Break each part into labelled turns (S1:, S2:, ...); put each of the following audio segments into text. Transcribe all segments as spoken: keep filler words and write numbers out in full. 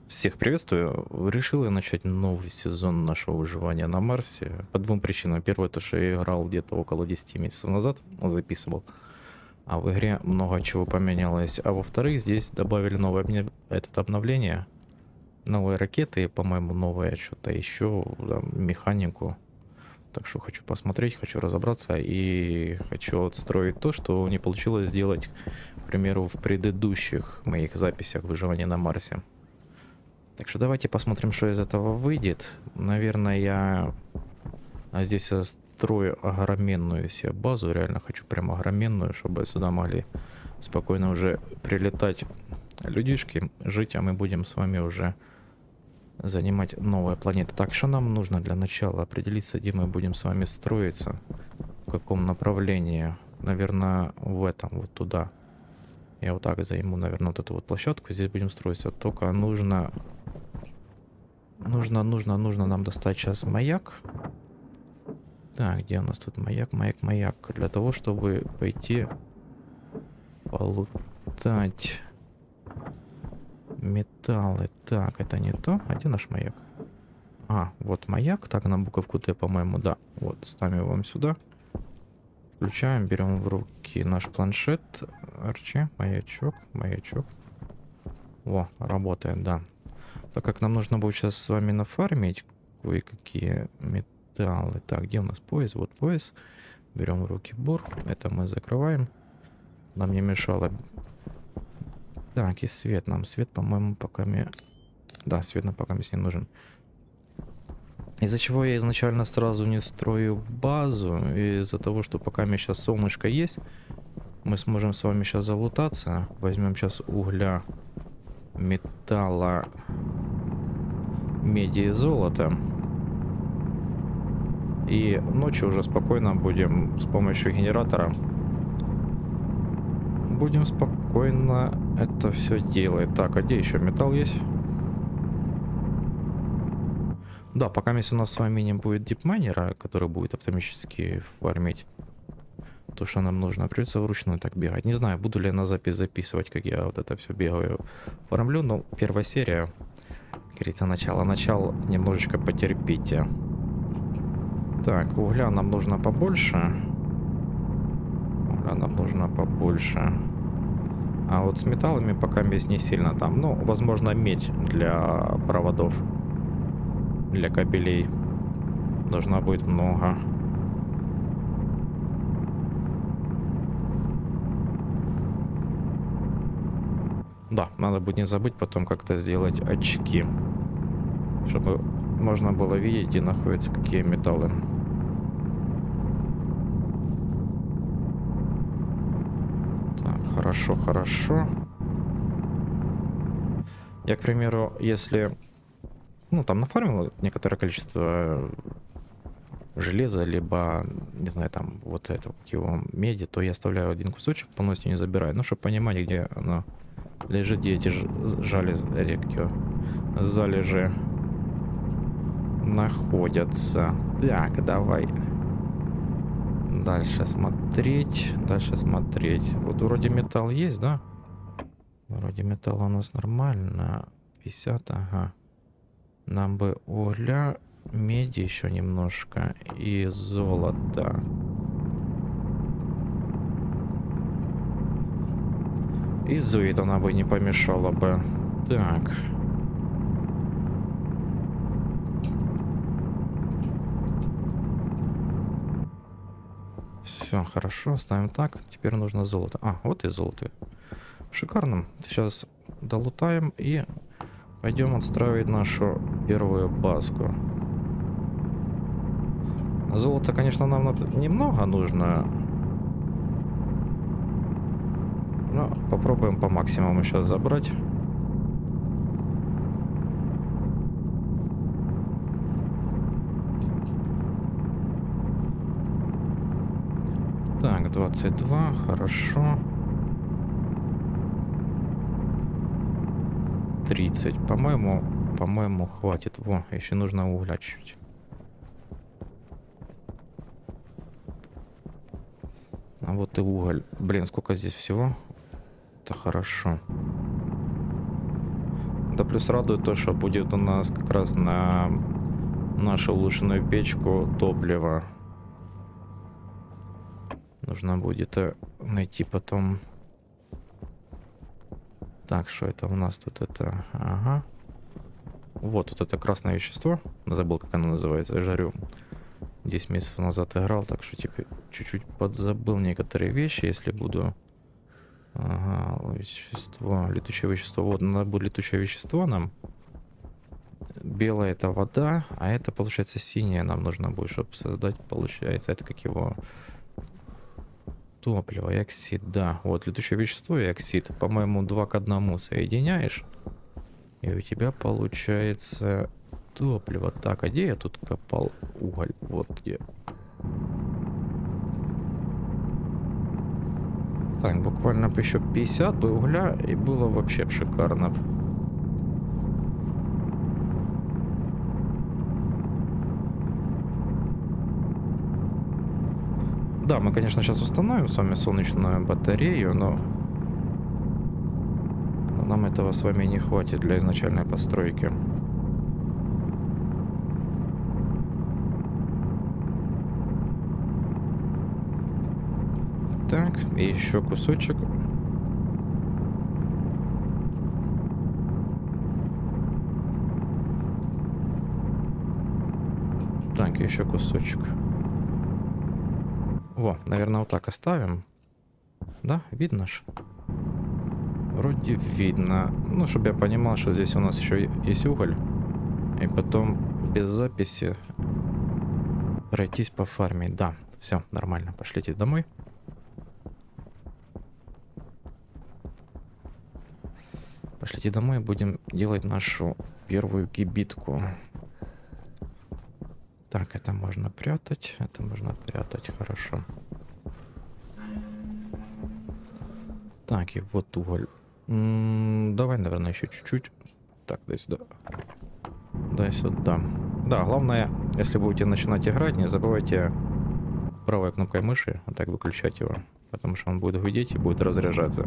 S1: Всех приветствую. Решил я начать новый сезон нашего выживания на Марсе по двум причинам. Первое, то, что я играл где-то около десяти месяцев назад, записывал, а в игре много чего поменялось. А во-вторых, здесь добавили новое обне- этот обновление, новые ракеты, по-моему, новое что-то еще, да, механику. Так что хочу посмотреть, хочу разобраться и хочу отстроить то, что не получилось сделать, к примеру, в предыдущих моих записях выживания на Марсе. Так что давайте посмотрим, что из этого выйдет. Наверное, я а, здесь строю огроменную себе базу. Реально хочу прям огроменную, чтобы сюда могли спокойно уже прилетать людишки, жить, а мы будем с вами уже занимать новые планеты. Так, что нам нужно для начала? Определиться, где мы будем с вами строиться, в каком направлении. Наверное, в этом, вот туда. Я вот так займу, наверное, вот эту вот площадку. Здесь будем строиться. Только нужно... Нужно, нужно, нужно нам достать сейчас маяк. Так, где у нас тут маяк, маяк, маяк. Для того, чтобы пойти полутать металлы. Так, это не то. А где наш маяк? А, вот маяк. Так, на буковку Т, по-моему, да. Вот, ставим его сюда. Включаем, берем в руки наш планшет. Арчи, маячок, маячок. Во, работает, да. Так как нам нужно будет сейчас с вами нафармить кое-какие металлы. Так, где у нас пояс? Вот пояс. Берем в руки бур. Это мы закрываем. Нам не мешало. Так, и свет. Нам свет, по-моему, пока мне... Да, свет нам пока мне не нужен. Из-за чего я изначально сразу не строю базу. Из-за того, что пока у меня сейчас солнышко есть, мы сможем с вами сейчас залутаться. Возьмем сейчас угля, металла, меди и золота. И ночью уже спокойно будем с помощью генератора будем спокойно это все делать. Так, а где еще металл есть? Да, пока если у нас с вами не будет дипмайнера, который будет автоматически фармить то, что нам нужно, придется вручную так бегать. Не знаю, буду ли я на запись записывать, как я вот это все бегаю, фармлю. Но первая серия, говорится, начало. Начало немножечко потерпите. Так, угля нам нужно побольше. Угля нам нужно побольше. А вот с металлами пока здесь не сильно там. Ну, возможно, медь для проводов, для кабелей должна будет много. Да, надо будет не забыть потом как-то сделать очки, чтобы можно было видеть, где находятся какие металлы. Так, хорошо, хорошо. Я, к примеру, если... Ну, там нафармил некоторое количество железа, либо, не знаю, там, вот это, его меди, то я оставляю один кусочек, полностью не забираю. Ну, чтобы понимать, где оно лежит, где эти жали, редкие залежи находятся. Так, давай дальше смотреть, дальше смотреть. Вот вроде металл есть, да? Вроде металл у нас нормально. пятьдесят, ага. Нам бы угля, меди еще немножко и золота. И зоид она бы не помешала бы. Так. Все, хорошо, ставим так. Теперь нужно золото. А, вот и золото. Шикарно. Сейчас долутаем и пойдем отстраивать нашу первую базку. Золота, конечно, нам немного нужно. Но попробуем по максимуму сейчас забрать. Так, двадцать два, хорошо. тридцать, по-моему, по-моему, хватит. Во, еще нужно угля чуть-чуть. А вот и уголь. Блин, сколько здесь всего? Это хорошо. Да плюс радует то, что будет у нас как раз на нашу улучшенную печку топливо. Нужно будет найти потом. Так, что это у нас тут это? Ага. Вот тут это красное вещество. Забыл, как оно называется. Я жарю. десять месяцев назад играл, так что теперь чуть-чуть подзабыл некоторые вещи, если буду... Ага, вещество, летучее вещество. Вот, надо будет летучее вещество нам. Белое это вода, а это, получается, синее нам нужно будет, чтобы создать, получается, это как его... Топливо и оксид, да. Вот, летучее вещество и оксид. По-моему, два к одному соединяешь. И у тебя получается топливо. Так, а где я тут копал уголь? Вот где. Так, буквально бы еще пятьдесят бы угля, и было вообще шикарно. Да, мы, конечно, сейчас установим с вами солнечную батарею, но... но нам этого с вами не хватит для изначальной постройки. Так, и еще кусочек. Так, еще кусочек. Во, наверное, вот так оставим. Да, видно ж? Вроде видно. Ну, чтобы я понимал, что здесь у нас еще есть уголь. И потом без записи пройтись по фарме. Да, все, нормально. Пошлите домой. Пошлите домой, будем делать нашу первую кибитку. Так, это можно прятать, это можно прятать, хорошо. Так, и вот уголь. М-м, давай, наверное, еще чуть-чуть. Так, дай сюда. Дай сюда. Да, главное, если будете начинать играть, не забывайте правой кнопкой мыши вот так выключать его. Потому что он будет гудеть и будет разряжаться.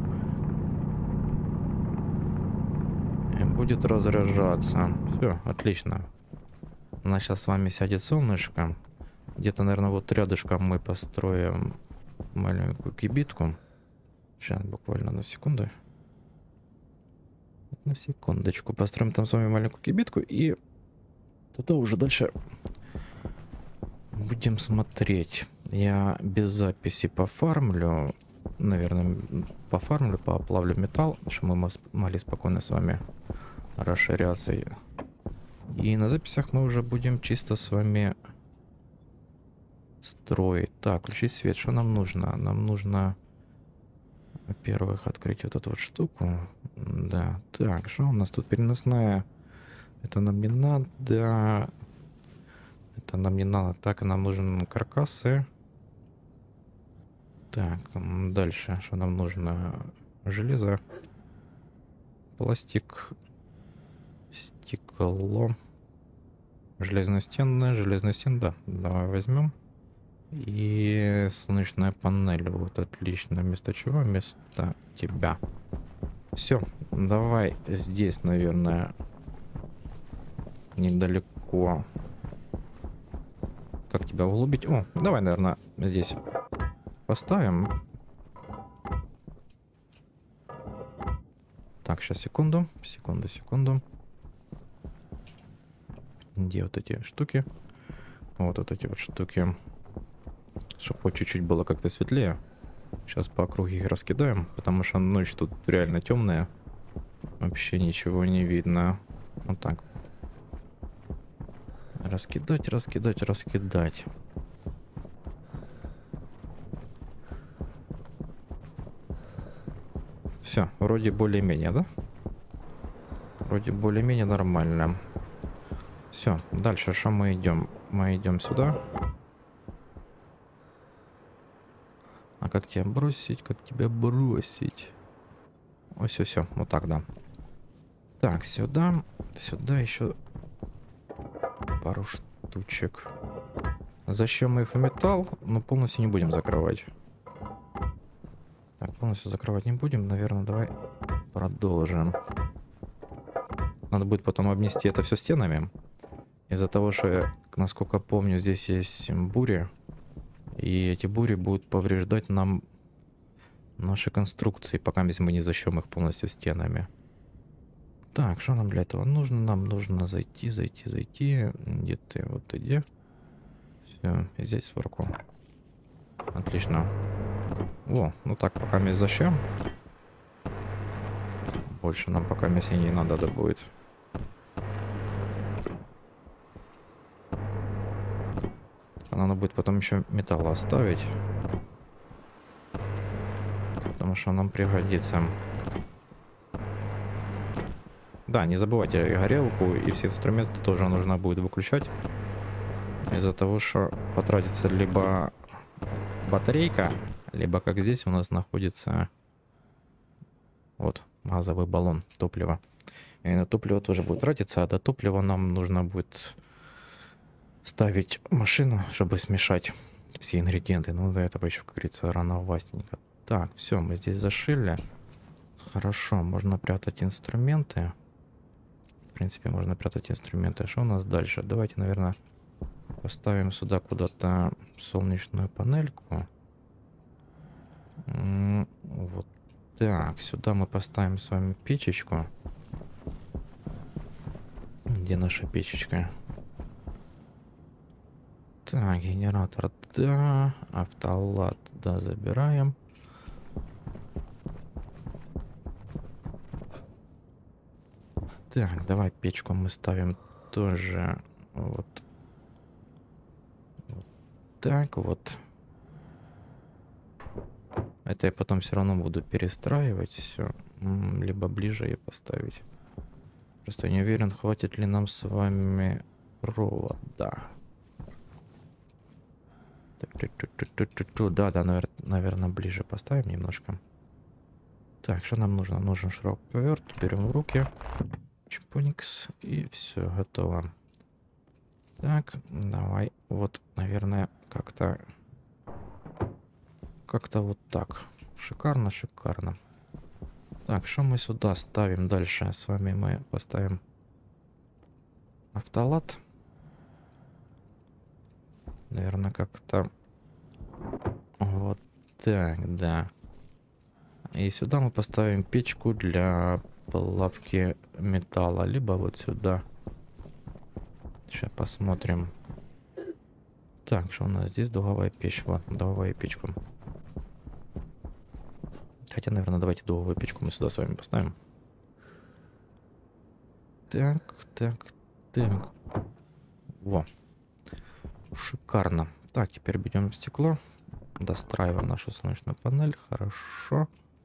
S1: И будет разряжаться. Все, отлично. У нас сейчас с вами сядет солнышко. Где-то, наверное, вот рядышком мы построим маленькую кибитку. Сейчас, буквально на секунду. На секундочку. Построим там с вами маленькую кибитку. И туда уже дальше будем смотреть. Я без записи пофармлю. Наверное, пофармлю, поплавлю металл, чтобы мы могли спокойно с вами расширяться. И на записях мы уже будем чисто с вами строить. Так, включить свет. Что нам нужно? Нам нужно, во-первых, открыть вот эту вот штуку. Да. Так, что у нас тут? Переносная. Это нам не надо. Это нам не надо. Так, нам нужен каркасы. Так, дальше. Что нам нужно? Железо. Пластик. Стекло. Железностенная, железностен, да. Давай возьмем. И солнечная панель. Вот, отлично. Вместо чего? Вместо тебя. Все. Давай здесь, наверное, недалеко. Как тебя углубить? О, давай, наверное, здесь поставим. Так, сейчас, секунду. Секунду, секунду. Где вот эти штуки? Вот, вот эти вот штуки. Чтобы вот чуть-чуть было как-то светлее. Сейчас по округе их раскидаем, потому что ночь тут реально темная. Вообще ничего не видно. Вот так. Раскидать, раскидать, раскидать. Все, вроде более-менее, да? Вроде более-менее нормально. Все, дальше что мы идем? Мы идем сюда. А как тебя бросить? Как тебя бросить? Ой, все, все, вот так, да. Так, сюда. Сюда еще пару штучек. Зачем мы их в металл? Но полностью не будем закрывать. Так, полностью закрывать не будем. Наверное, давай продолжим. надо будет потом обнести это все стенами. Из-за того, что, насколько помню, здесь есть бури. И эти бури будут повреждать нам наши конструкции, пока мы не защем их полностью стенами. Так, что нам для этого нужно? Нам нужно зайти, зайти, зайти. Где ты? Вот ты где? Все, и здесь сверху. Отлично. О, ну так, пока мы защем. Больше нам пока мясе не надо да будет. Надо будет потом еще металл оставить. Потому что нам пригодится. Да, не забывайте и горелку, и все инструменты тоже нужно будет выключать. Из-за того, что потратится либо батарейка, либо как здесь у нас находится вот газовый баллон топлива. И на топливо тоже будет тратиться, а до топлива нам нужно будет ставить машину, чтобы смешать все ингредиенты. Ну, до этого еще, как говорится, рановастенько. Так, все, мы здесь зашили. Хорошо, можно прятать инструменты. В принципе, можно прятать инструменты. Что у нас дальше? Давайте, наверное, поставим сюда куда-то солнечную панельку. Вот так, сюда мы поставим с вами печечку. Где наша печечка? Так, генератор, да. Автолад, да, забираем. Так, давай печку мы ставим тоже вот, вот так вот. Это я потом все равно буду перестраивать все. Либо ближе ее поставить. Просто не уверен, хватит ли нам с вами провода. Да, да, наверное, ближе поставим немножко. Так, что нам нужно? Нужен шуруповерт. Берем в руки. Чпоникс. И все, готово. Так, давай. Вот, наверное, как-то... Как-то вот так. Шикарно, шикарно. Так, что мы сюда ставим дальше? С вами мы поставим автолад. Наверное, как-то вот так, да. И сюда мы поставим печку для плавки металла. Либо вот сюда. Сейчас посмотрим. Так, что у нас здесь? Дуговая печь. Вот, дуговая печка. Хотя, наверное, давайте дуговую печку мы сюда с вами поставим. Так, так, так. Во. Шикарно. Так, теперь берем стекло. Достраиваем нашу солнечную панель. Хорошо.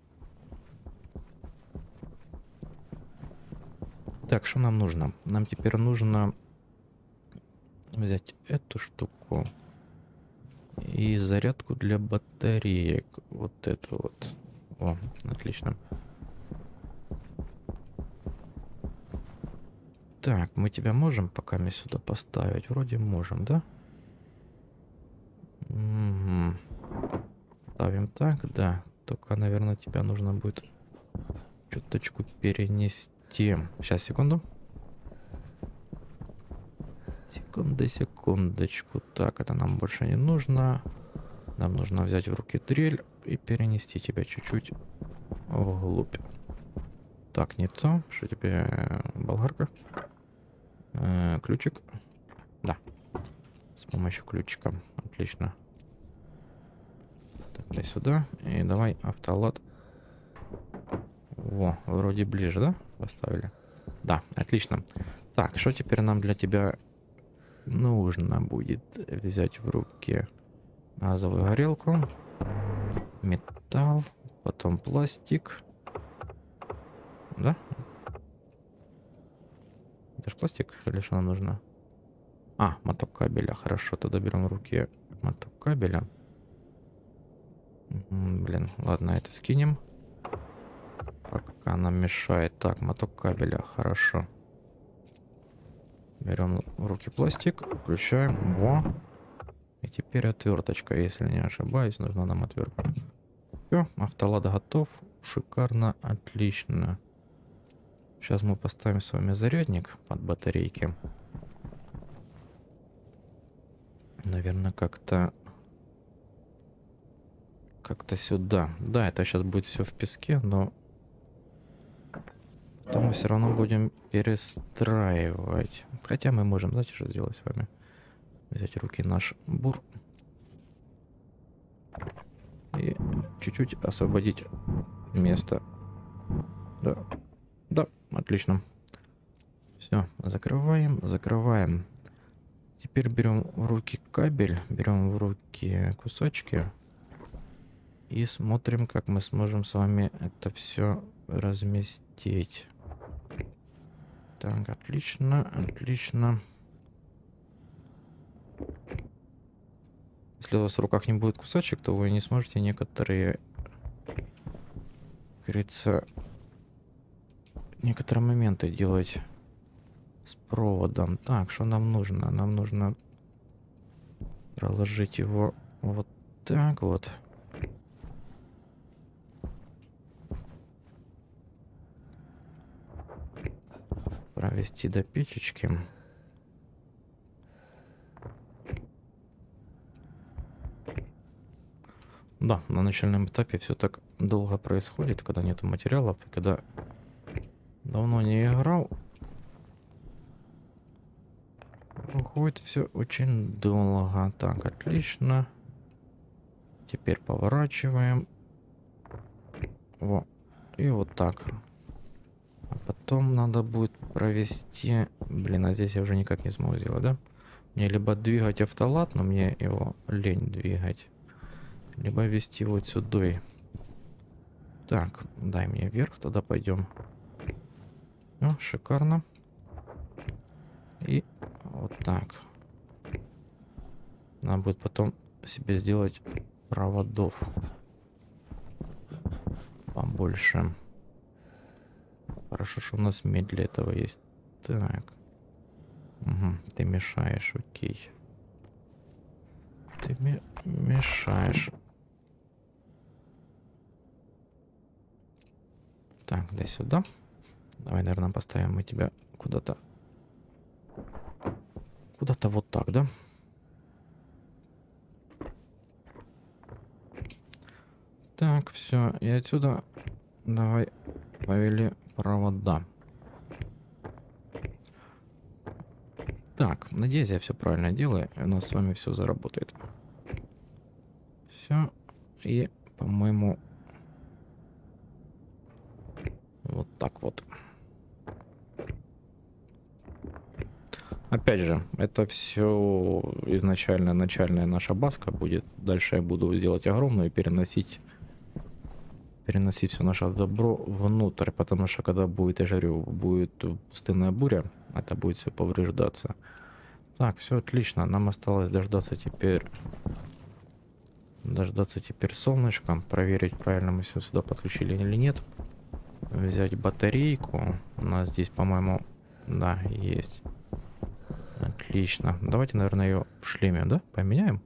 S1: Так, что нам нужно? Нам теперь нужно взять эту штуку и зарядку для батареек. Вот эту вот. О, отлично. Так, мы тебя можем пока мы сюда поставить? Вроде можем, да? Угу. Ставим так, да. Только, наверное, тебя нужно будет чуточку перенести. Сейчас, секунду. Секунду, секундочку. Так, это нам больше не нужно. Нам нужно взять в руки дрель и перенести тебя чуть-чуть вглубь. Так, не то. Что тебе, болгарка? Э, ключик. Да. С помощью ключика. Отлично. Так, дай сюда. И давай автолад. Во, вроде ближе, да? Поставили. Да, отлично. Так, что теперь нам для тебя нужно будет взять в руки? Газовую горелку. Металл. Потом пластик. Да? Это же пластик или что нам нужно? А, моток кабеля. Хорошо, тогда берем в руки моток кабеля. Блин, ладно, это скинем. Пока нам мешает. Так, моток кабеля. Хорошо. Берем в руки пластик. Включаем. Во. И теперь отверточка, если не ошибаюсь. Нужна нам отвертка. Все, автолад готов. Шикарно, отлично. Сейчас мы поставим с вами зарядник под батарейки. Наверное, как-то... Как-то сюда. Да, это сейчас будет все в песке, но... Потом мы все равно будем перестраивать. Хотя мы можем, знаете, что сделать с вами? Взять в руки наш бур. И чуть-чуть освободить место. Да. Да, отлично. Все, закрываем, закрываем. Теперь берем в руки кабель, берем в руки кусочки и смотрим, как мы сможем с вами это все разместить. Так, отлично, отлично. Если у вас в руках не будет кусочек, то вы не сможете некоторые, как говорится, некоторые моменты делать с проводом. Так, что нам нужно? Нам нужно проложить его вот так вот. Провести до печечки. Да, на начальном этапе все так долго происходит, когда нету материалов, и когда давно не играл, уходит все очень долго. Так, отлично. Теперь поворачиваем. Во. И вот так. А потом надо будет провести... Блин, а здесь я уже никак не смогу сделать, да? Мне либо двигать автолад, но мне его лень двигать. Либо вести вот сюда. Так, дай мне вверх, тогда пойдем. О, шикарно. И вот так. Надо будет потом себе сделать проводов побольше. Хорошо, что у нас медь для этого есть. Так. Угу, ты мешаешь, окей. Ты ми мешаешь. Так, дай сюда. Давай, наверное, поставим мы тебя куда-то. Куда-то вот так, да? Так, все. И отсюда давай повели провода. Так, надеюсь, я все правильно делаю, и у нас с вами все заработает. Все. И, по-моему, вот так вот. Опять же, это все изначально начальная наша баска будет. Дальше я буду делать огромную и переносить переносить все наше добро внутрь, потому что когда будет, я жарю, будет пустынная буря, это будет все повреждаться. Так, все отлично. Нам осталось дождаться теперь дождаться теперь солнышка, проверить, правильно мы все сюда подключили или нет. Взять батарейку. У нас здесь, по-моему, да, есть. Отлично. Давайте, наверное, ее в шлеме, да, поменяем.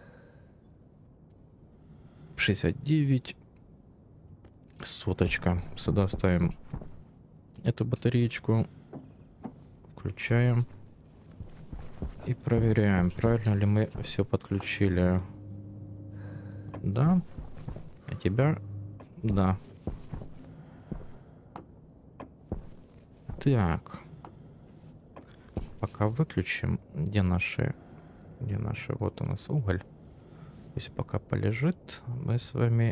S1: шестьдесят девять. Соточка. Сюда ставим эту батареечку. Включаем. И проверяем, правильно ли мы все подключили. Да. А тебя? Да. Так. Пока выключим. Где наши... Где наши... Вот у нас уголь. Пусть пока полежит. Мы с вами...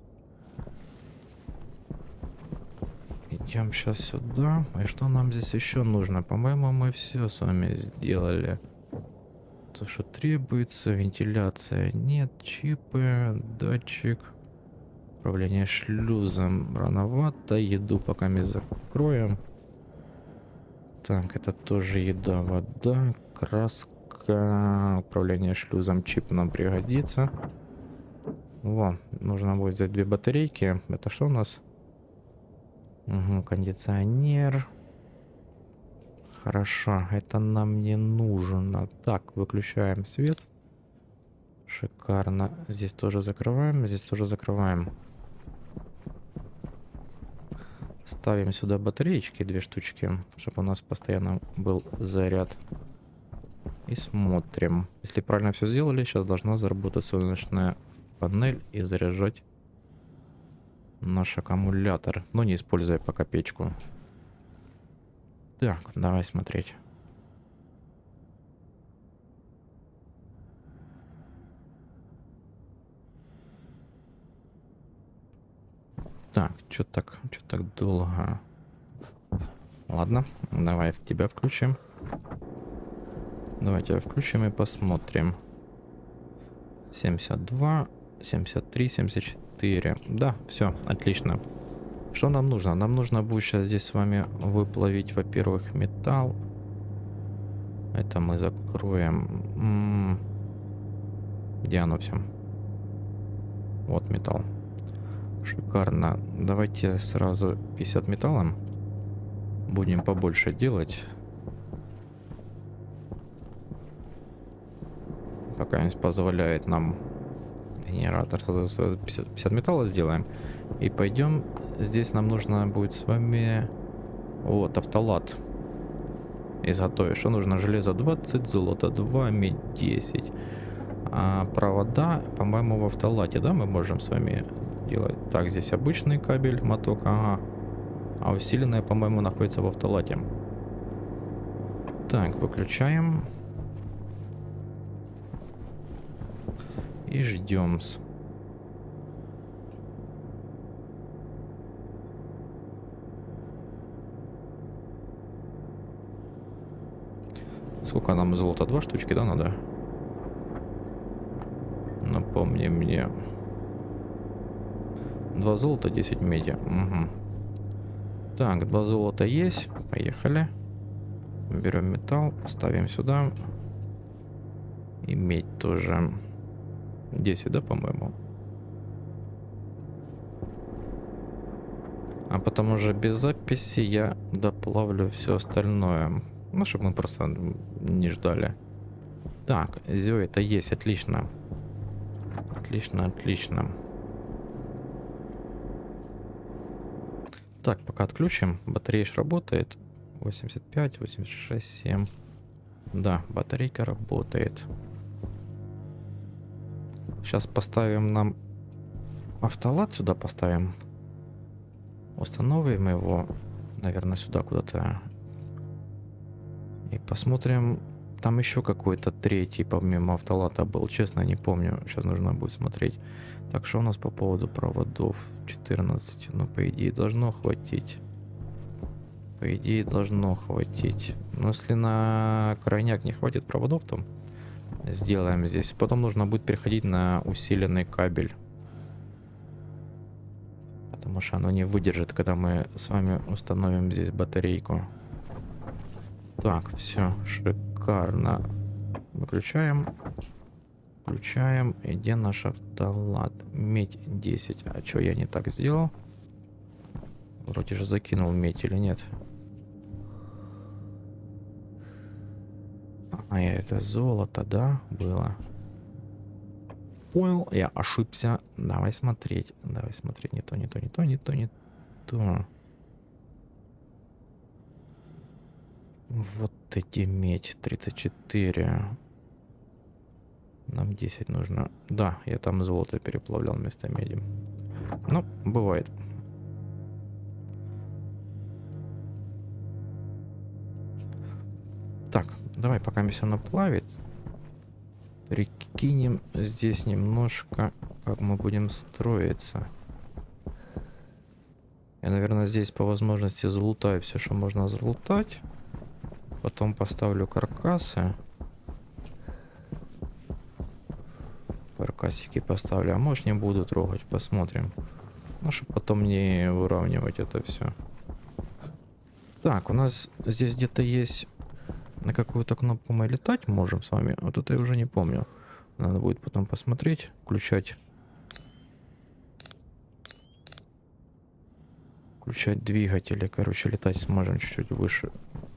S1: Идем сейчас сюда. И что нам здесь еще нужно? По-моему, мы все с вами сделали. То, что требуется. Вентиляция. Нет. Чипы. Датчик. Управление шлюзом. Рановато. Еду пока мы закроем. Так, это тоже еда, вода, краска. Управление шлюзом. Чип нам пригодится. Во, нужно будет взять две батарейки. Это что у нас? Угу, кондиционер. Хорошо, это нам не нужно. Так, выключаем свет. Шикарно. Здесь тоже закрываем, здесь тоже закрываем. Ставим сюда батареечки, две штучки, чтобы у нас постоянно был заряд. И смотрим. Если правильно все сделали, сейчас должна заработать солнечная панель и заряжать наш аккумулятор. Но не используя пока печку. Так, давай смотреть. Так, что так, что так долго? Ладно, давай в тебя включим. Давай тебя включим и посмотрим. семьдесят два, семьдесят три, семьдесят четыре. Да, все, отлично. Что нам нужно? Нам нужно будет сейчас здесь с вами выплавить, во-первых, металл. Это мы закроем. М-м- Где оно все? Вот металл. Шикарно. Давайте сразу пятьдесят металлом. Будем побольше делать. Пока не позволяет нам генератор. пятьдесят, пятьдесят металла сделаем. И пойдем. Здесь нам нужно будет с вами... Вот, автолат. Изготовить. Что нужно? Железо двадцать, золото два, медь десять. А провода, по-моему, в автолате, да, мы можем с вами делать. Так, здесь обычный кабель, моток, ага. А усиленная, по-моему, находится в автолате. Так, выключаем. И ждем. Сколько нам золота? Два штучки, да, надо? Напомни мне. Два золота, десять меди. Угу. Так, два золота есть. Поехали. Берем металл, ставим сюда. И медь тоже. десять, да, по-моему? А потом уже без записи я доплавлю все остальное. Ну, чтобы мы просто не ждали. Так, зё, это есть, отлично. Отлично, отлично. Так, пока отключим. Батарея ж работает. восемьдесят пять, восемьдесят шесть, семь. Да, батарейка работает. Сейчас поставим нам автолат, сюда поставим. Установим его, наверное, сюда куда-то. И посмотрим. Там еще какой-то третий, помимо автолата, был. Честно, не помню. Сейчас нужно будет смотреть. Так, что у нас по поводу проводов? четырнадцать. Ну, по идее, должно хватить. По идее, должно хватить. Но если на крайняк не хватит проводов, то сделаем здесь. Потом нужно будет переходить на усиленный кабель. Потому что оно не выдержит, когда мы с вами установим здесь батарейку. Так, все, шикарно. Выключаем. Включаем. И где наш автолат? Медь десять. А что я не так сделал? Вроде же закинул медь или нет? А это золото, да, было? Понял, я ошибся. Давай смотреть. Давай смотреть. Не то, не то, не то, не то, не то. Вот эти медь. тридцать четыре. Нам десять нужно. Да, я там золото переплавлял вместо меди. Ну, бывает. Так, давай, пока все наплавит, прикинем здесь немножко, как мы будем строиться. Я, наверное, здесь по возможности залутаю все, что можно залутать. Потом поставлю каркасы. Каркасики поставлю. А может, не буду трогать, посмотрим. Ну, чтобы потом не выравнивать это все. Так, у нас здесь где-то есть... На какую-то кнопку мы летать можем с вами. Вот это я уже не помню. Надо будет потом посмотреть. Включать. Включать двигатели. Короче, летать сможем чуть-чуть выше.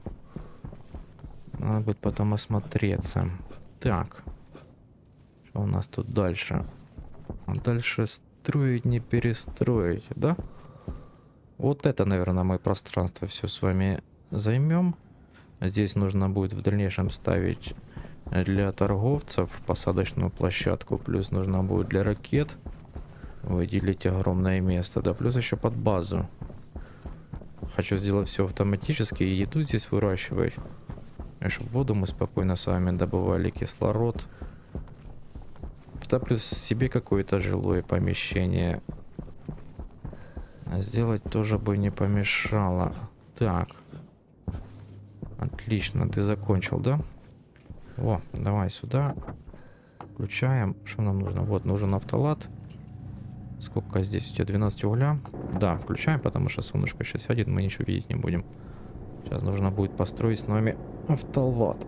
S1: Надо будет потом осмотреться. Так. Что у нас тут дальше? Дальше строить, не перестроить, да? вот это, наверное, мы пространство все с вами займем. Здесь нужно будет в дальнейшем ставить для торговцев посадочную площадку. Плюс нужно будет для ракет выделить огромное место. Да, плюс еще под базу. Хочу сделать все автоматически и еду здесь выращивать. И чтобы воду мы спокойно с вами добывали, кислород. Да, плюс себе какое-то жилое помещение сделать тоже бы не помешало. Так. Отлично, ты закончил, да? О, давай сюда. Включаем. Что нам нужно? Вот, нужен автолад. Сколько здесь у тебя? двенадцать угля? Да, включаем, потому что солнышко сейчас сядет, мы ничего видеть не будем. Сейчас нужно будет построить с нами автолад.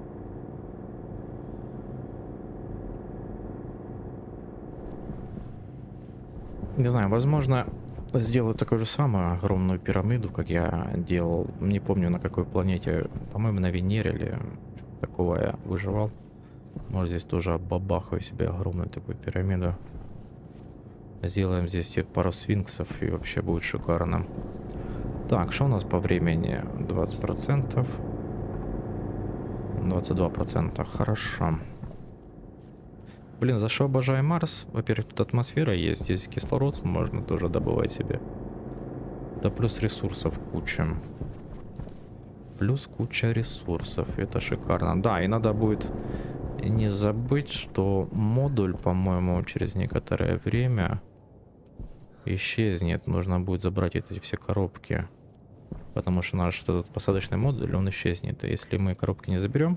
S1: Не знаю, возможно, сделаю такую же самую огромную пирамиду, как я делал. Не помню, на какой планете. По-моему, на Венере или такого я выживал. Может, здесь тоже бабахаю себе огромную такую пирамиду. Сделаем здесь пару сфинксов, и вообще будет шикарно. Так, что у нас по времени? двадцать процентов. двадцать два процента. Хорошо. Блин, за что обожаю Марс? Во-первых, тут атмосфера есть, здесь кислород можно тоже добывать себе. Да плюс ресурсов куча. Плюс куча ресурсов, это шикарно. Да, и надо будет не забыть, что модуль, по-моему, через некоторое время исчезнет. Нужно будет забрать эти все коробки. Потому что наш этот посадочный модуль, он исчезнет. И если мы коробки не заберем,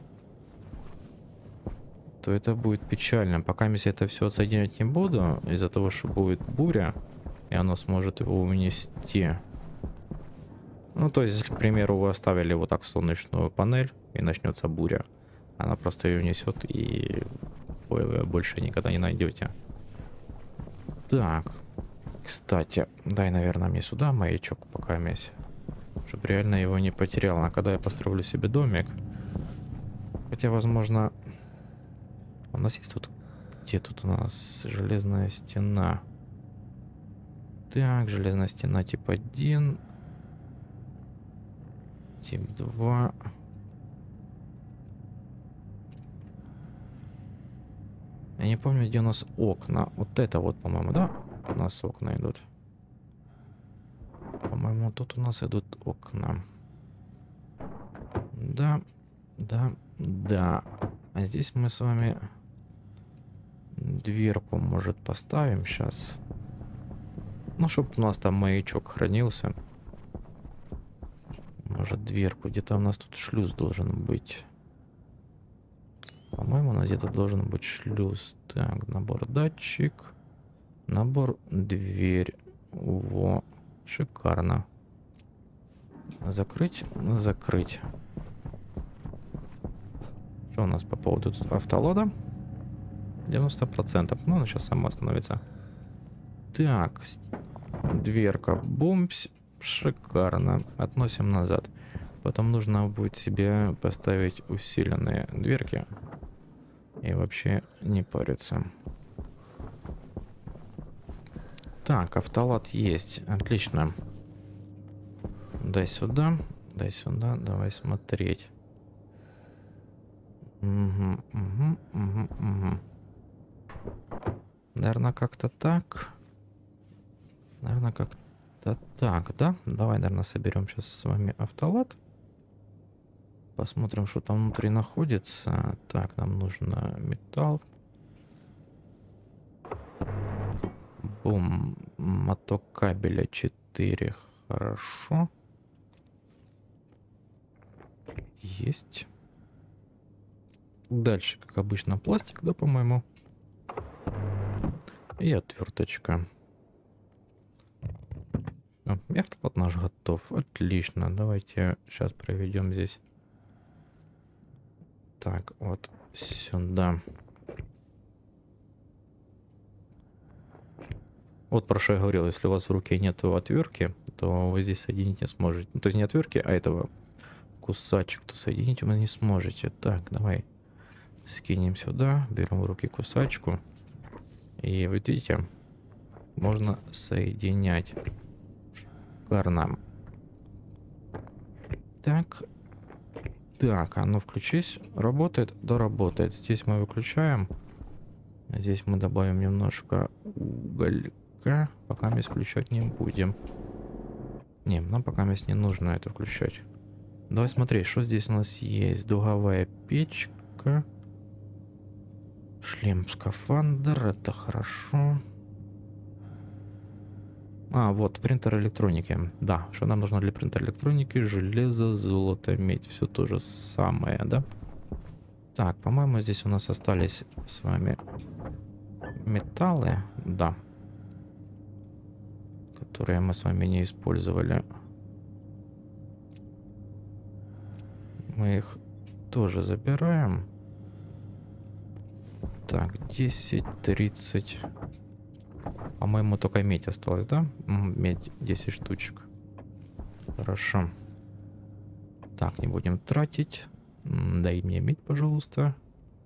S1: то это будет печально. Пока я это все отсоединять не буду, из-за того, что будет буря, и оно сможет его унести. Ну, то есть, если, к примеру, вы оставили вот так солнечную панель, и начнется буря, она просто ее унесет, и вы больше никогда не найдете. Так, кстати, дай, наверное, мне сюда маячок пока месть, чтобы реально его не потерял. А когда я построил себе домик, хотя, возможно... У нас есть тут... Где тут у нас железная стена? Так, железная стена тип один. Тип два. Я не помню, где у нас окна. Вот это вот, по-моему, да? У нас окна идут. По-моему, тут у нас идут окна. Да, да, да. А здесь мы с вами... Дверку, может, поставим сейчас. Ну, чтобы у нас там маячок хранился. Может, дверку. Где-то у нас тут шлюз должен быть. По-моему, у нас где-то должен быть шлюз. Так, набор датчик. Набор дверь. Во. Шикарно. Закрыть? Закрыть. Что у нас по поводу тут автолада? девяносто процентов. Ну, она сейчас сама остановится. Так. Дверка. Бумпс. Шикарно. Относим назад. Потом нужно будет себе поставить усиленные дверки. И вообще не париться. Так, автолад есть. Отлично. Дай сюда. Дай сюда. Давай смотреть. Угу, угу, угу, угу. Наверное, как-то так. Наверное, как-то так, да? Давай, наверное, соберем сейчас с вами автолад. Посмотрим, что там внутри находится. Так, нам нужно металл. Бум. Моток кабеля четыре. Хорошо. Есть. Дальше, как обычно, пластик, да, по-моему. И отверточка. О, и автомат наш готов. Отлично. Давайте сейчас проведем здесь. Так, вот сюда. Вот про что я говорил. Если у вас в руке нету отвертки, то вы здесь соединить не сможете. Ну, то есть не отвертки, а этого кусачек, то соединить вы не сможете. Так, давай скинем сюда. Берем в руки кусачку. И вы видите, можно соединять. Шикарно. Так. Так, а ну включись. Работает? Да, работает. Здесь мы выключаем. Здесь мы добавим немножко уголька. Пока мы включать не будем. Не, нам пока не нужно это включать. Давай смотри, что здесь у нас есть. Дуговая печка. Шлем, скафандр. Это хорошо. А, вот, принтер электроники. Да, что нам нужно для принтера электроники? Железо, золото, медь. Все то же самое, да? Так, по-моему, здесь у нас остались с вами металлы. Да. Которые мы с вами не использовали. Мы их тоже забираем. Так, десять, тридцать. По-моему, только медь осталась, да? Медь десять штучек. Хорошо. Так, не будем тратить. Дай мне медь, пожалуйста.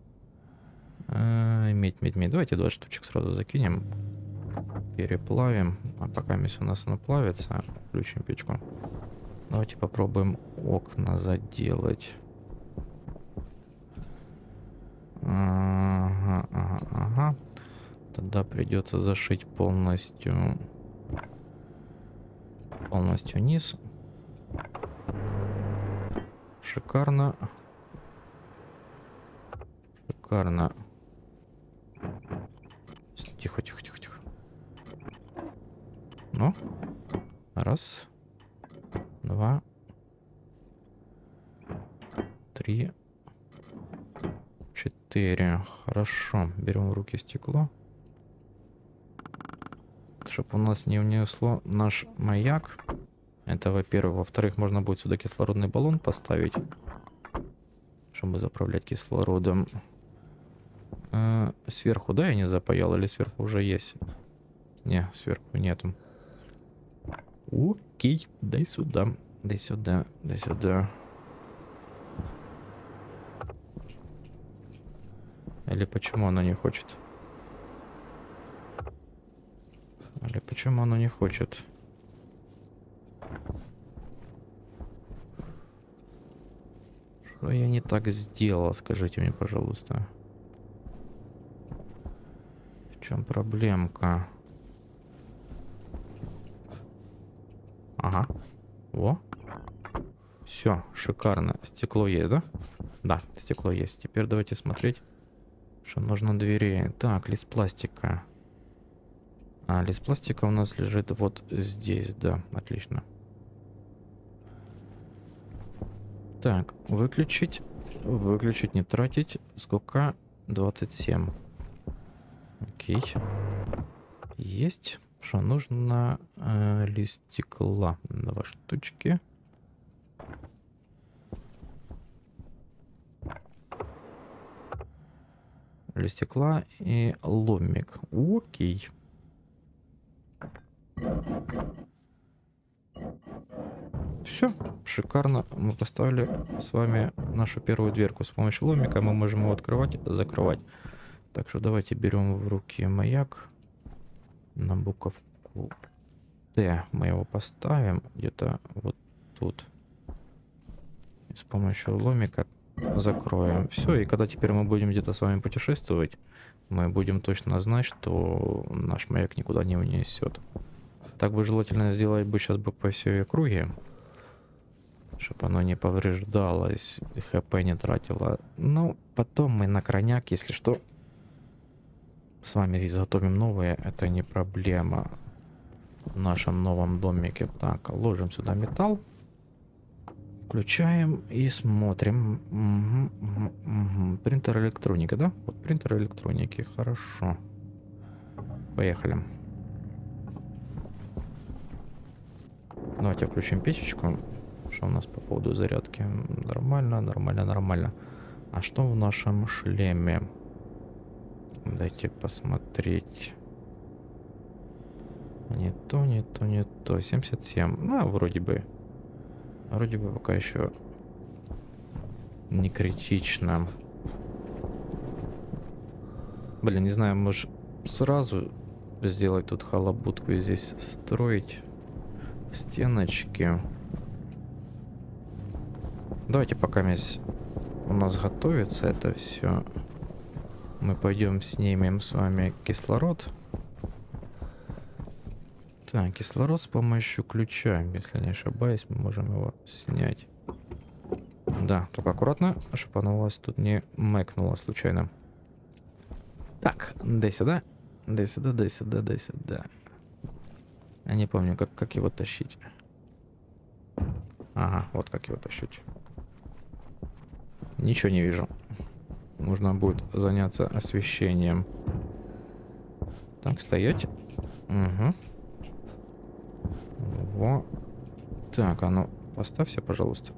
S1: А, медь, медь, медь. Давайте двадцать штучек сразу закинем. Переплавим. А пока медь у нас она плавится, включим печку. Давайте попробуем окна заделать. Ага, ага, ага. Тогда придется зашить полностью полностью низ. Шикарно. Шикарно. Тихо, тихо, тихо, тихо. Ну, раз, два, три, четыре. Хорошо. Берем в руки стекло. Чтобы у нас не унесло наш маяк. Это, во-первых. Во-вторых, можно будет сюда кислородный баллон поставить, чтобы заправлять кислородом. Э, сверху, да, я не запаял? Или сверху уже есть? Не, сверху нету. Окей, дай сюда. Дай сюда, дай сюда. Или почему она не хочет? Или почему она не хочет? Что я не так сделал, скажите мне, пожалуйста. В чем проблемка? Ага. Во. Все, шикарно. Стекло есть, да? Да, стекло есть. Теперь давайте смотреть, что нужно двери. Так, лист пластика. А, лист пластика у нас лежит вот здесь, да, отлично. Так, выключить. Выключить, не тратить. Сколько? двадцать семь. Окей. Есть. Что, нужно э, лист стекла. Два штучки. Лист стекла и ломик. Окей. Все, шикарно. Мы поставили с вами нашу первую дверку. С помощью ломика мы можем его открывать, закрывать. Так что давайте берем в руки маяк. На буковку Т мы его поставим где-то вот тут. И с помощью ломика закроем. Все, и когда теперь мы будем где-то с вами путешествовать, мы будем точно знать, что наш маяк никуда не унесет. Так бы желательно сделать бы сейчас бы по всей округе, чтобы оно не повреждалось, хп не тратило. Ну, потом мы на крайняк, если что, с вами изготовим новые, это не проблема. В нашем новом домике. Так, ложим сюда металл. Включаем и смотрим. Угу, угу, угу. Принтер электроника, да? Вот принтер электроники, хорошо. Поехали. Давайте включим печечку. Что у нас по поводу зарядки? Нормально, нормально, нормально. А что в нашем шлеме? Дайте посмотреть. Не то, не то, не то. семьдесят семь. Ну, вроде бы. Вроде бы пока еще не критично. Блин, не знаю, может сразу сделать тут халабутку и здесь строить стеночки. Давайте пока здесь у нас готовится это все. Мы пойдем снимем с вами кислород. Так, кислород с помощью ключа, если не ошибаюсь, мы можем его снять. Да, только аккуратно, чтобы оно у вас тут не мэкнуло случайно. Так, дай сюда, дай сюда, дай сюда, дай сюда. Я не помню, как, как его тащить. Ага, вот как его тащить. Ничего не вижу. Нужно будет заняться освещением. Так, стоять. Угу. Во. Так, а ну, поставься, пожалуйста.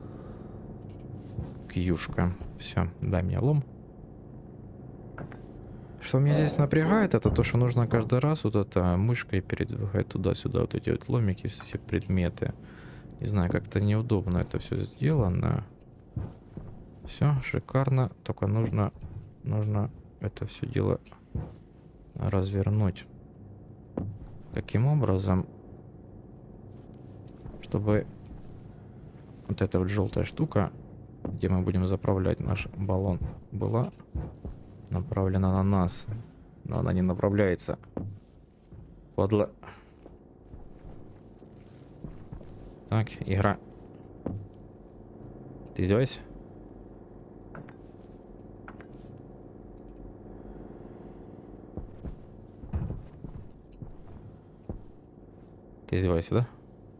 S1: Кьюшка. Все, дай мне лом. Что меня здесь напрягает, это то, что нужно каждый раз вот это мышкой передвигать туда-сюда вот эти вот ломики, все предметы. Не знаю, как-то неудобно это все сделано. Все, шикарно. Только нужно, нужно это все дело развернуть. Каким образом? Чтобы вот эта вот желтая штука, где мы будем заправлять наш баллон, была направлена на нас. Но она не направляется. Падла. Так, игра. Ты издеваешься? Ты издеваешься, да?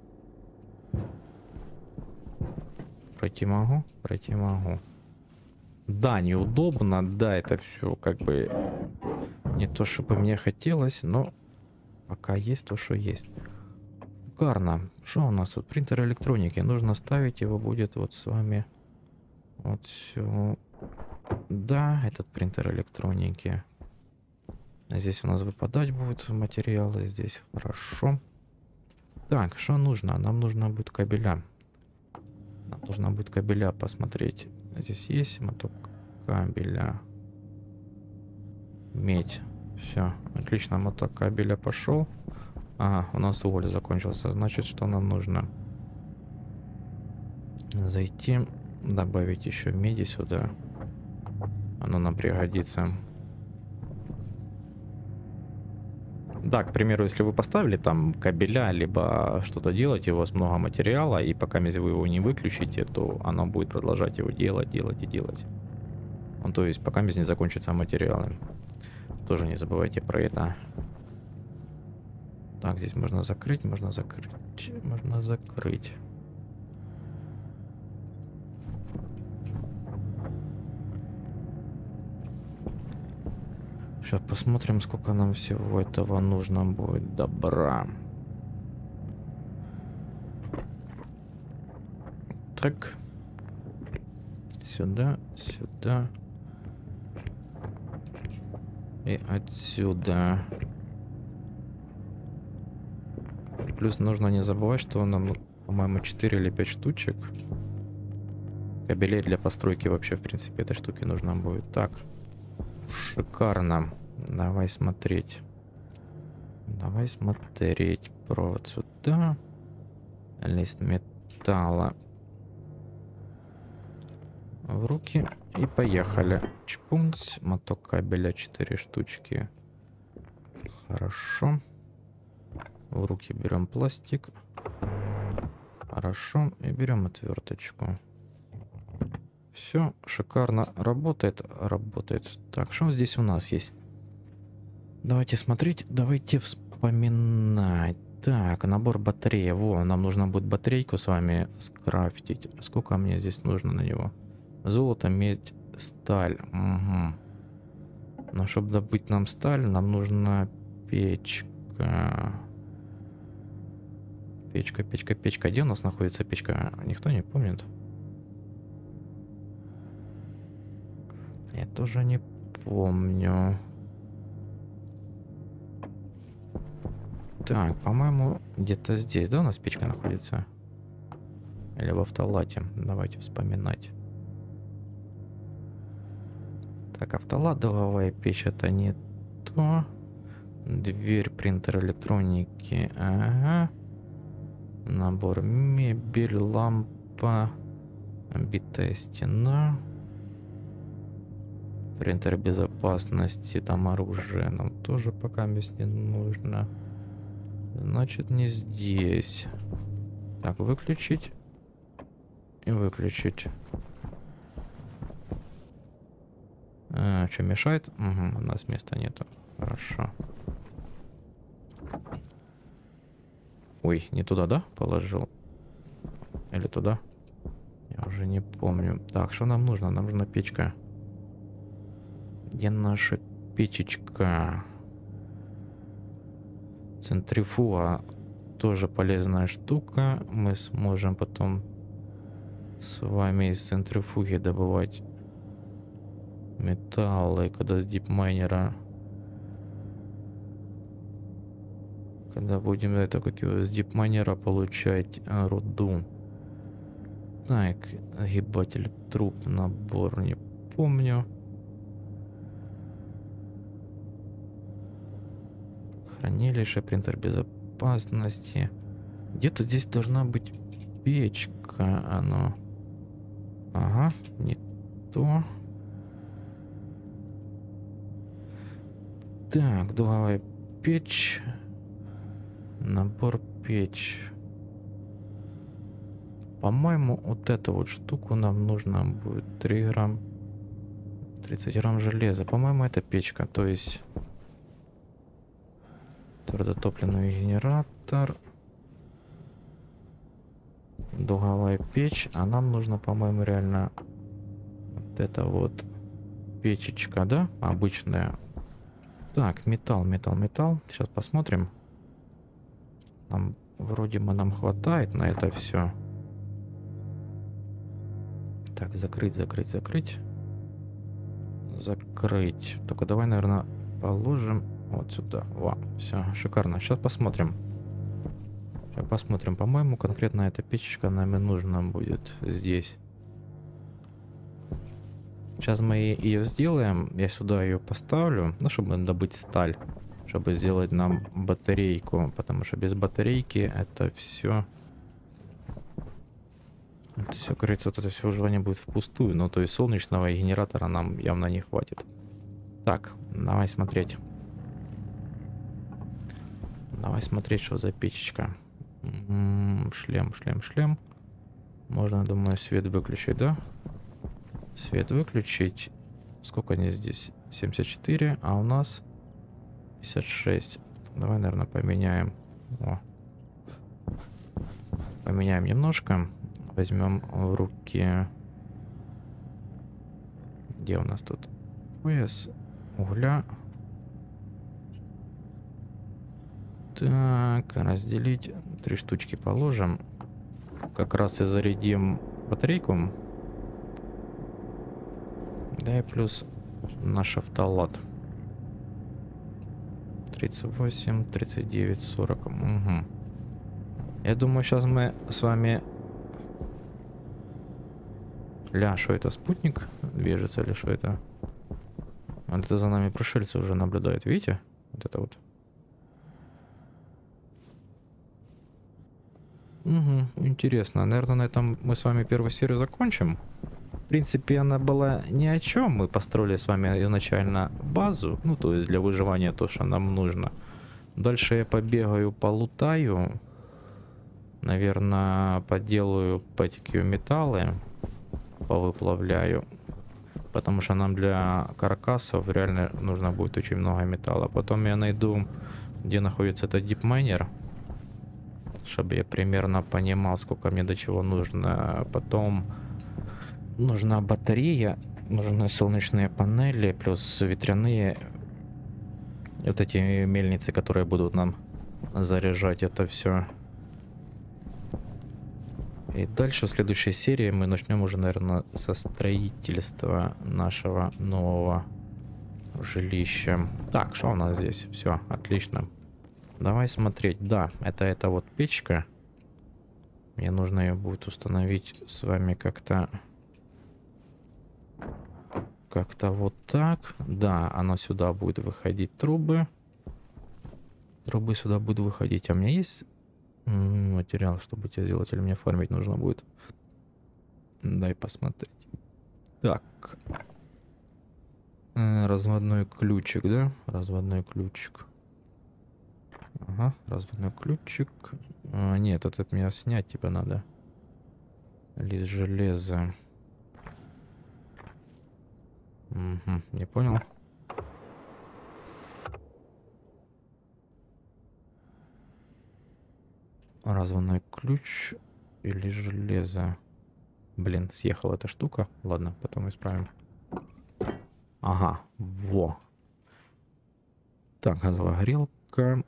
S1: Пройти могу? Пройти могу. Да, неудобно, да, это все как бы не то, чтобы мне хотелось, но пока есть то, что есть. Шикарно. Что у нас тут? Принтер электроники. Нужно ставить его будет вот с вами. Вот все. Да, этот принтер электроники. Здесь у нас выпадать будут материалы. Здесь хорошо. Так, что нужно? Нам нужно будет кабеля. Нам нужно будет кабеля посмотреть. Здесь есть моток кабеля. Медь. Все, отлично, моток кабеля пошел. Ага, у нас уголь закончился. Значит, что нам нужно? Зайти, добавить еще меди сюда. Оно нам пригодится. Да, к примеру, если вы поставили там кабеля, либо что-то делаете, у вас много материала, и пока вы его не выключите, то оно будет продолжать его делать, делать и делать. Ну, то есть пока не закончатся материалы. Тоже не забывайте про это. Так, здесь можно закрыть, можно закрыть, можно закрыть. Сейчас посмотрим, сколько нам всего этого нужно будет добра. Так. Сюда, сюда. И отсюда. Плюс нужно не забывать, что нам, по-моему, четыре или пять штучек. Кабелей для постройки вообще, в принципе, этой штуки нужно будет. Так. Шикарно. Давай смотреть. Давай смотреть. Провод сюда. Лист металла. В руки. И поехали. Чпунц. Моток кабеля четыре штучки. Хорошо. В руки берем пластик. Хорошо. И берем отверточку. Все шикарно работает. Работает. Так, что здесь у нас есть? Давайте смотреть. Давайте вспоминать. Так, набор батареи. Во, нам нужно будет батарейку с вами скрафтить. Сколько мне здесь нужно на него? Золото, медь, сталь. Угу. Но чтобы добыть нам сталь, нам нужна печка. Печка, печка, печка. Где у нас находится печка? Никто не помнит. Я тоже не помню. Так, по-моему, где-то здесь, да, у нас печка находится? Или в автолате? Давайте вспоминать. Так, автолат, долговая печь, это не то. Дверь, принтер электроники. Ага. Набор мебель, лампа, битая стена, принтер безопасности, там оружие нам тоже пока без не нужно. Значит, не здесь. Так, выключить и выключить. А, что мешает? Угу, у нас места нету. Хорошо. Ой, не туда, да, положил? Или туда? Я уже не помню. Так, что нам нужно? Нам нужна печка. Где наша печечка? Центрифуга тоже полезная штука. Мы сможем потом с вами из центрифуги добывать металлы, когда с дипмайнера. Когда будем это как его с дипмайнера получать а, руду. Так, огибатель труб, набор, не помню. Хранилище, принтер безопасности. Где-то здесь должна быть печка. Оно. Ага, не то. Так, дуговая печь. Набор печь. По-моему, вот эту вот штуку нам нужно будет три грамм. тридцать грамм железа. По-моему, это печка. То есть твердотопливный генератор. Дуговая печь. А нам нужно, по-моему, реально вот это вот печечка, да? Обычная. Так, металл, металл, металл. Сейчас посмотрим. Нам, вроде бы нам хватает на это все. Так, закрыть, закрыть, закрыть. Закрыть. Только давай, наверное, положим вот сюда. Во, все, шикарно. Сейчас посмотрим. Сейчас посмотрим. По-моему, конкретно эта печечка нам и нужна будет здесь. Сейчас мы ее сделаем. Я сюда ее поставлю, ну, чтобы добыть сталь. Чтобы сделать нам батарейку. Потому что без батарейки это все... Это все, говорится, вот это все выживание будет впустую. Ну, то есть солнечного генератора нам явно не хватит. Так, давай смотреть. Давай смотреть, что за печечка. М-м, шлем, шлем, шлем. Можно, думаю, свет выключить, да? Свет выключить. Сколько они здесь? семьдесят четыре, а у нас пятьдесят шесть. Давай, наверное, поменяем. О. Поменяем немножко. Возьмем в руки. Где у нас тут? Пояс угля. Так, разделить. Три штучки положим. Как раз и зарядим батарейку. Да и плюс наш автолад. тридцать восемь, тридцать девять, сорок. Угу. Я думаю, сейчас мы с вами... Ля, что это, спутник движется или что это? Вот это за нами пришельцы уже наблюдают, видите? Вот это вот. Угу, интересно. Наверное, на этом мы с вами первую серию закончим. В принципе, она была ни о чем. Мы построили с вами изначально базу. Ну, то есть для выживания то, что нам нужно. Дальше я побегаю, полутаю. Наверное, поделаю такие металлы. Повыплавляю. Потому что нам для каркасов реально нужно будет очень много металла. Потом я найду, где находится этот дипмайнер. Чтобы я примерно понимал, сколько мне до чего нужно. Потом нужна батарея. Нужны солнечные панели. Плюс ветряные. Вот эти мельницы, которые будут нам заряжать это все. И дальше в следующей серии мы начнем уже, наверное, со строительства нашего нового жилища. Так, что у нас здесь? Все, отлично. Давай смотреть. Да, это это вот печка. Мне нужно ее будет установить с вами как-то... Как-то вот так. Да, оно сюда будет выходить, трубы. Трубы сюда будут выходить. А у меня есть М, Материал, чтобы тебе сделать, или мне фармить нужно будет? Дай посмотреть. Так. Э, Разводной ключик, да? Разводной ключик. Ага, разводной ключик. А, нет, это от меня снять типа надо. Лист железа. Угу, не понял. Разводной ключ или железо. Блин, съехала эта штука. Ладно, потом исправим. Ага, во. Так, газовая горелка.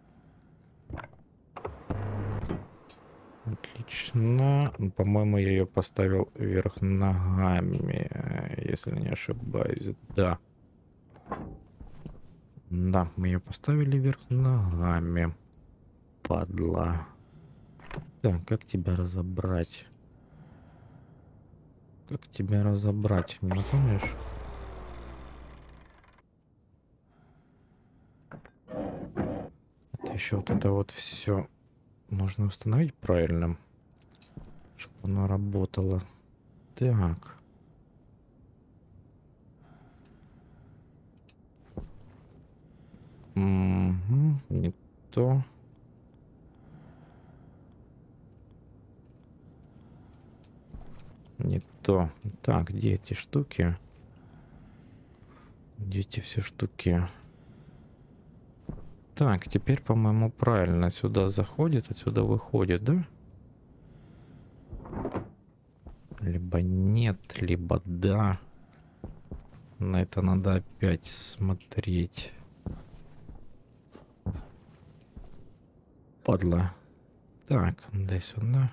S1: Отлично. По-моему, я ее поставил вверх ногами, если не ошибаюсь. Да. Да, мы ее поставили вверх ногами. Падла. Так, как тебя разобрать? Как тебя разобрать? Не помнишь? Это еще вот это вот все нужно установить правильно, чтобы оно работало. Так. Угу, не то. Не то. Так, где эти штуки? Где эти все штуки? Так, теперь, по-моему, правильно. Сюда заходит, отсюда выходит, да? Либо нет, либо да. На это надо опять смотреть. Падла. Так, дай сюда.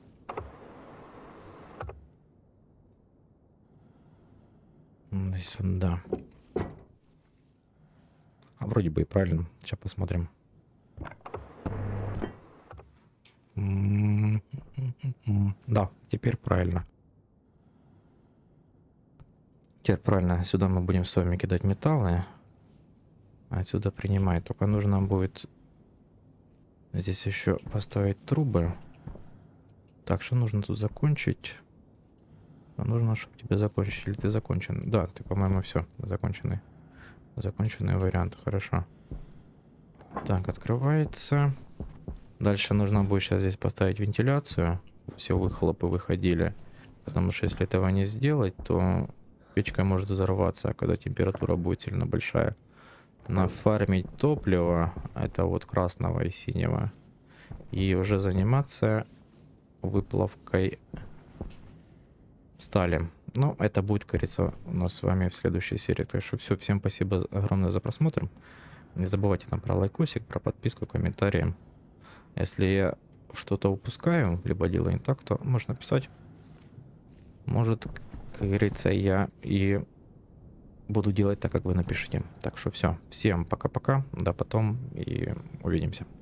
S1: Дай сюда. А вроде бы и правильно. Сейчас посмотрим. Да, теперь правильно. Теперь правильно. Сюда мы будем с вами кидать металлы. Отсюда принимать. Только нужно будет здесь еще поставить трубы. Так, что нужно тут закончить? Нужно, чтобы тебе закончить. Или ты закончен? Да, ты, по-моему, все. Законченный. Законченный вариант. Хорошо. Так, открывается. Дальше нужно будет сейчас здесь поставить вентиляцию. Все выхлопы выходили. Потому что если этого не сделать, то печка может взорваться, когда температура будет сильно большая. Нафармить топливо, это вот красного и синего. И уже заниматься выплавкой стали. Но это будет, кажется, у нас с вами в следующей серии. Так что все, всем спасибо огромное за просмотр. Не забывайте там про лайкосик, про подписку, комментарии. Если я что-то упускаю, либо делаю не так, то можно писать. Может, как говорится, я и буду делать так, как вы напишите. Так что все. Всем пока-пока. До потом и увидимся.